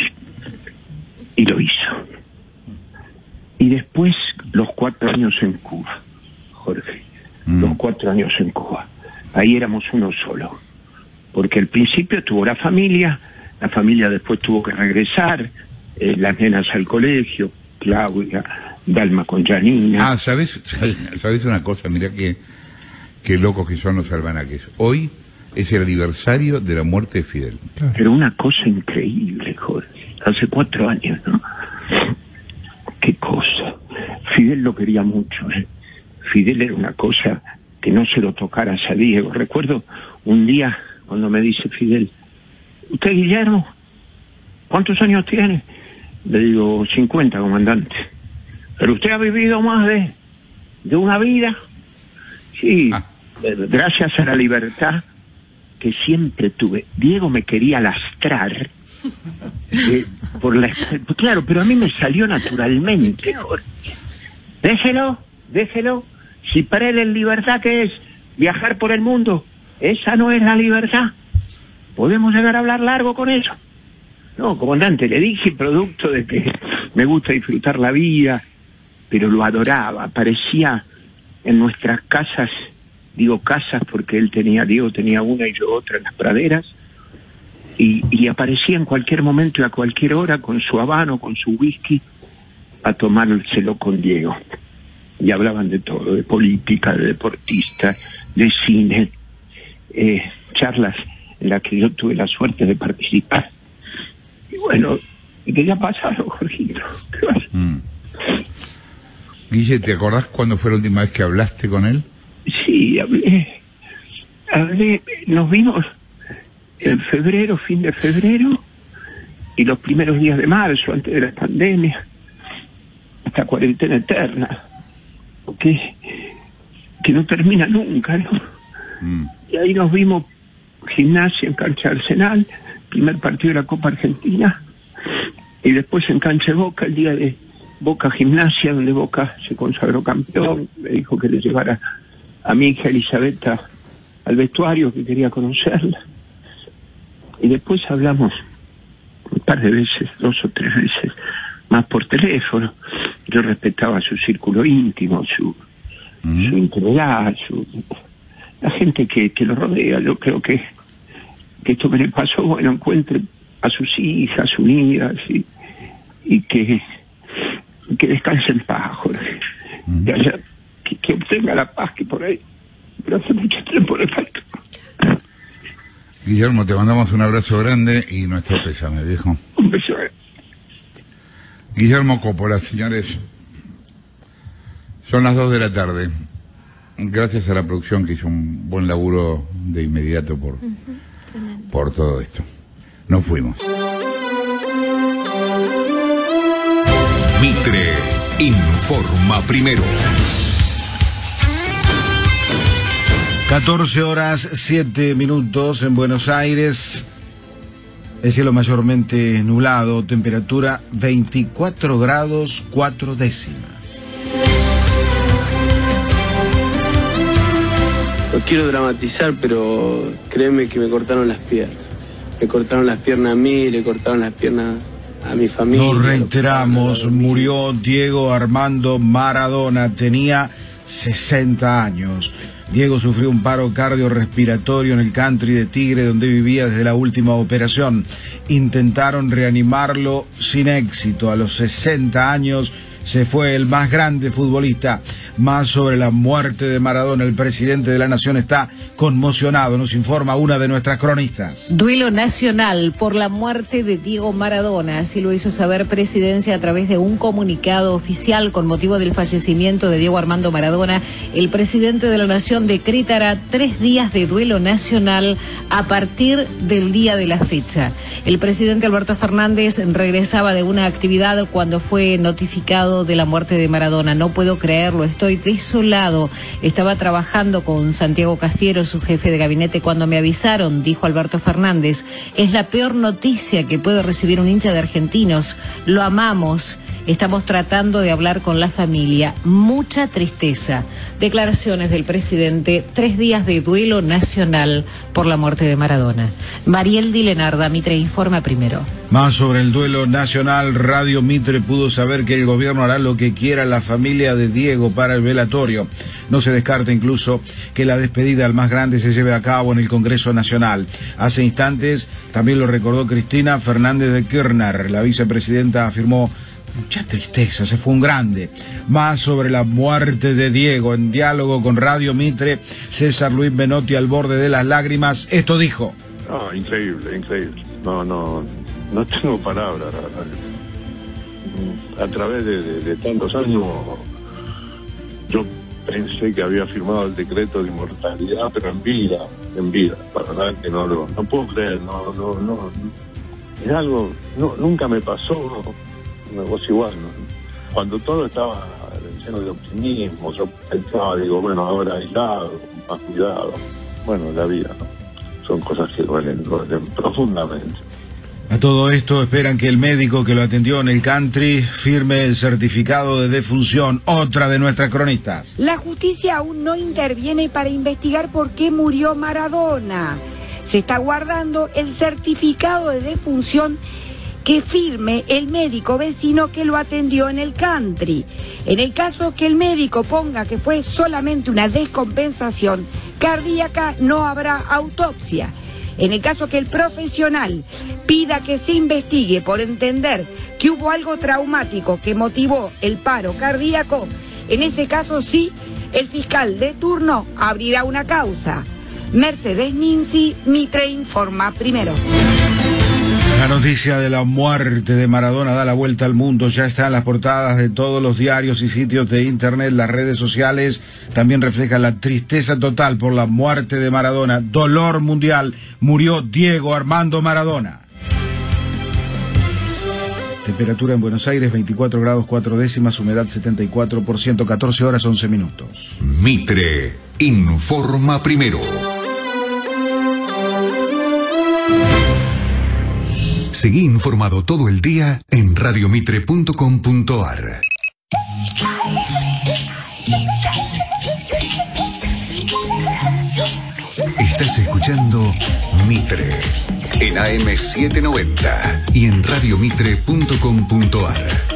Y lo hizo. Y después los cuatro años en Cuba, Jorge, mm. los cuatro años en Cuba. Ahí éramos uno solo. Porque al principio tuvo la familia, la familia después tuvo que regresar, eh, las nenas al colegio, Claudia, Dalma con Janina. Ah, ¿sabes? ¿Sabes una cosa? Mirá que, qué locos que son los almanaques. Hoy es el aniversario de la muerte de Fidel. Pero una cosa increíble, Jorge. Hace cuatro años, ¿no? Qué cosa. Fidel lo quería mucho, ¿eh? Fidel era una cosa que no se lo tocaras a Diego. Recuerdo un día cuando me dice Fidel, ¿usted, Guillermo? ¿Cuántos años tiene? Le digo, cincuenta, comandante. ¿Pero usted ha vivido más de, de una vida? Sí, ah. Gracias a la libertad que siempre tuve. Diego me quería lastrar eh, por la, claro, pero a mí me salió naturalmente. Jorge. Déjelo, déjelo. Si para él es libertad, ¿qué es? Viajar por el mundo. Esa no es la libertad. Podemos llegar a hablar largo con eso. No, comandante, le dije producto de que me gusta disfrutar la vida, pero lo adoraba. Aparecía en nuestras casas, digo casas porque él tenía, Diego tenía una y yo otra en las praderas, y, y aparecía en cualquier momento y a cualquier hora con su habano, con su whisky, a tomárselo con Diego. Y hablaban de todo, de política, de deportistas, de cine, eh, charlas en las que yo tuve la suerte de participar. Y bueno, ¿y qué ya pasaron, Jorgito? ¿Qué vas? Mm. Guille, ¿te acordás cuándo fue la última vez que hablaste con él? Sí, hablé, hablé, nos vimos en febrero, fin de febrero, y los primeros días de marzo, antes de la pandemia, esta cuarentena eterna, que, que no termina nunca, ¿no? Mm. Y ahí nos vimos, Gimnasia en cancha Arsenal, primer partido de la Copa Argentina, y después en cancha de Boca, el día de Boca Gimnasia, donde Boca se consagró campeón. Me dijo que le llevara a mi hija Elisabetta al vestuario, que quería conocerla. Y después hablamos un par de veces, dos o tres veces, más por teléfono. Yo respetaba su círculo íntimo, su, mm. su intimidad, su, la gente que, que lo rodea. Yo creo que, que esto que le pasó, bueno, encuentre a sus hijas unidas y, y que, que descanse en paz, Jorge. Mm. Que, haya, que, que obtenga la paz que por ahí, pero hace mucho tiempo le falta. Guillermo, te mandamos un abrazo grande y nuestro pésame, viejo. Un beso. Guillermo Coppola, señores, son las dos de la tarde. Gracias a la producción que hizo un buen laburo de inmediato por, uh-huh. por todo esto. Nos fuimos. Mitre informa primero. catorce horas, siete minutos en Buenos Aires. El cielo mayormente nublado, temperatura veinticuatro grados, cuatro décimas. No quiero dramatizar, pero créeme que me cortaron las piernas. Me cortaron las piernas a mí, le cortaron las piernas a mi familia. Nos reiteramos, murió Diego Armando Maradona, tenía sesenta años. Diego sufrió un paro cardiorrespiratorio en el country de Tigre, donde vivía desde la última operación. Intentaron reanimarlo sin éxito. A los sesenta años se fue el más grande futbolista. Más sobre la muerte de Maradona, el presidente de la Nación está conmocionado, nos informa una de nuestras cronistas. Duelo nacional por la muerte de Diego Maradona, así lo hizo saber Presidencia a través de un comunicado oficial con motivo del fallecimiento de Diego Armando Maradona. El presidente de la Nación decretará tres días de duelo nacional a partir del día de la fecha. El presidente Alberto Fernández regresaba de una actividad cuando fue notificado de la muerte de Maradona. No puedo creerlo, estoy desolado. Estaba trabajando con Santiago Cafiero, su jefe de gabinete, cuando me avisaron, dijo Alberto Fernández. Es la peor noticia que puede recibir un hincha de Argentinos. Lo amamos. Estamos tratando de hablar con la familia. Mucha tristeza. Declaraciones del presidente. Tres días de duelo nacional por la muerte de Maradona. Mariel Di Lenarda, Mitre informa primero. Más sobre el duelo nacional, Radio Mitre pudo saber que el gobierno hará lo que quiera la familia de Diego para el velatorio. No se descarta incluso que la despedida al más grande se lleve a cabo en el Congreso Nacional. Hace instantes también lo recordó Cristina Fernández de Kirchner. La vicepresidenta afirmó: mucha tristeza, se fue un grande. Más sobre la muerte de Diego, en diálogo con Radio Mitre, César Luis Menotti, al borde de las lágrimas, esto dijo. Ah, increíble, increíble. No, no, no tengo palabras. A través de, de, de tantos años, yo pensé que había firmado el decreto de inmortalidad, pero en vida, en vida. La verdad que no lo, no puedo creer, no, no, no. Es algo, no, nunca me pasó. No, vos igual, ¿no? Cuando todo estaba lleno de optimismo, yo pensaba, digo, bueno, ahora aislado, más cuidado. Bueno, la vida, ¿no? Son cosas que duelen, duelen profundamente. A todo esto esperan que el médico que lo atendió en el country firme el certificado de defunción. Otra de nuestras cronistas. La justicia aún no interviene para investigar por qué murió Maradona. Se está guardando el certificado de defunción que firme el médico vecino que lo atendió en el country. En el caso que el médico ponga que fue solamente una descompensación cardíaca, no habrá autopsia. En el caso que el profesional pida que se investigue por entender que hubo algo traumático que motivó el paro cardíaco, en ese caso sí, el fiscal de turno abrirá una causa. Mercedes Ninzi, Mitre informa primero. La noticia de la muerte de Maradona da la vuelta al mundo, ya está en las portadas de todos los diarios y sitios de internet, las redes sociales también reflejan la tristeza total por la muerte de Maradona. Dolor mundial, murió Diego Armando Maradona. Temperatura en Buenos Aires, veinticuatro grados cuatro décimas, humedad setenta y cuatro por ciento, catorce horas once minutos. Mitre informa primero. Seguí informado todo el día en radiomitre punto com punto ar. Estás escuchando Mitre en A M setecientos noventa y en radiomitre punto com punto ar.